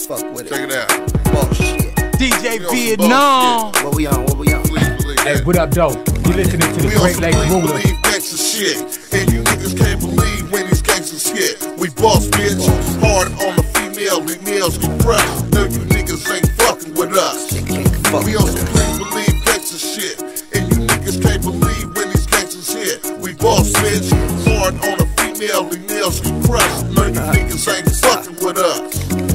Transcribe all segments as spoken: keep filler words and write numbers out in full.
fuck with it. Check it out. Bullshit. D J Vietnam. What we on? What we on? Hey, what up, though? You listening to the Great Lakes Ruler. We believe gangsta shit, and you niggas can't believe when these gangsters hit. We boss bitch, hard on the female, we nails get crushed. No, you niggas ain't fucking with us. We on some please believe gangsta shit, and you niggas can't believe when these gangsters hit. We boss bitch, hard on the female, we nails get crushed. No, you niggas ain't fucking with us.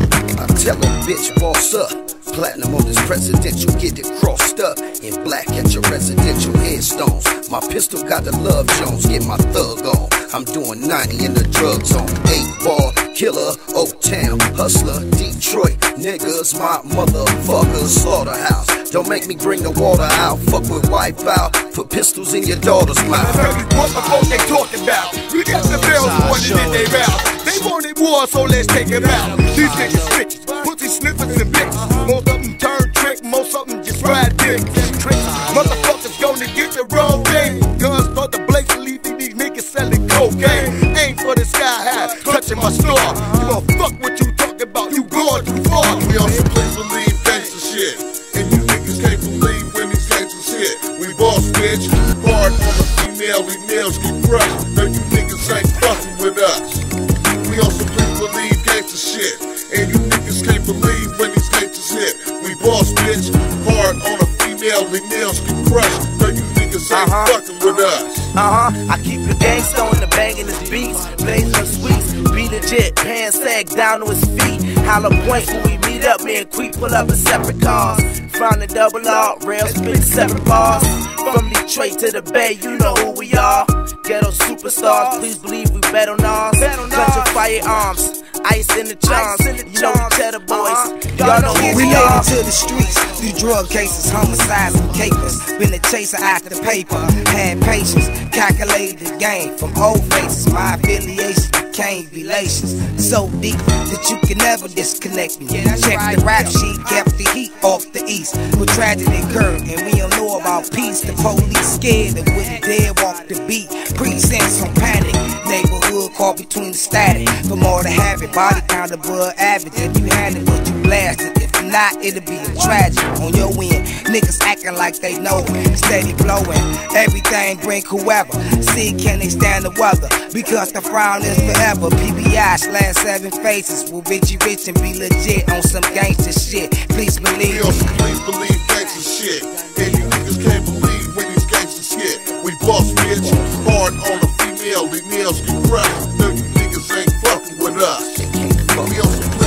I tell a bitch, boss up. Platinum on this presidential, get it crossed up. In black at your residential headstones. My pistol got the Love Jones, get my thug on. I'm doing ninety in the drug zone. Eight ball, killer, O-Town, hustler, Detroit. Niggas, my motherfucker, slaughterhouse. Don't make me bring the water out. Fuck with wipe out, put pistols in your daughter's mouth. What the fuck they talking about? We got the bells pointed in their mouth. They wanted war, so let's take it out. These niggas bitches, pussy sniffers and bitches. Most of them turn trick, most of them just ride dicks. Motherfuckers gonna get the wrong thing. Guns for the blaze, leaving these niggas selling cocaine. Aim for the sky high, touching my star. You gon' fuck what you talking about, you going too far. We on some please believe gangsta shit, and you niggas can't believe when these gangsters hit. We boss bitch, hard on the female, we nails get crushed. No, you niggas ain't fucking with us. We on some please believe gangsta shit, and you niggas can't believe when these gangsters hit. We boss bitch, hard on the female, we nails get crushed. No, you niggas ain't uh-huh. fucking with us. Uh-huh, I keep the gangsta on the banging his beats, blazing the sweets, be legit, pants sag down to his feet. Holla points when we meet up, me and Queep pull up in separate cars. Found a double R, rail split separate bars. From Detroit to the Bay, you know who we are. Ghetto superstars, please believe we bet on ours. Bunch of firearms, ice in the charms. You know the Cheddar Boys, y'all know who we, we are. To the streets, through drug cases, homicides and capers. Been a chaser after the paper, had patience, calculated the game. From old faces, my affiliation became relations. So deep that you can never disconnect me. Check the rap sheet, kept the heat off the east. But tragedy occurred and we don't know about peace. The police scared and wouldn't dare walk the beat. Precincts on panic, neighborhood caught between the static. For more to have it, body count above average. If you had it, but you blasted. If not, it'll be a tragedy on your end. Niggas acting like they know it, steady blowing. Everything bring whoever. See, can they stand the weather? Because the frown is forever. P B I slash seven faces. Will bitchy rich and be legit on some gangster shit. Please believe. We on some please believe gangster shit, and you niggas can't believe when these gangsters hit. We boss bitch, hard on the female, we nails get crushed. No, you niggas ain't fucking with us. We on some